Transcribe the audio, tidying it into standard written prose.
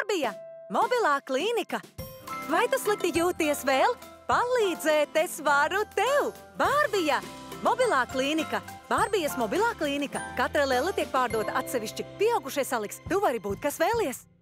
Bārbija, mobilā klīnika. Vai tu slikti jūties vēl? Palīdzēt es varu tev! Bārbija, mobilā klīnika. Bārbijas mobilā klīnika. Katra lelle tiek pārdota atsevišķi. Pieaugušie saliks. Tu vari būt, kas vēlies.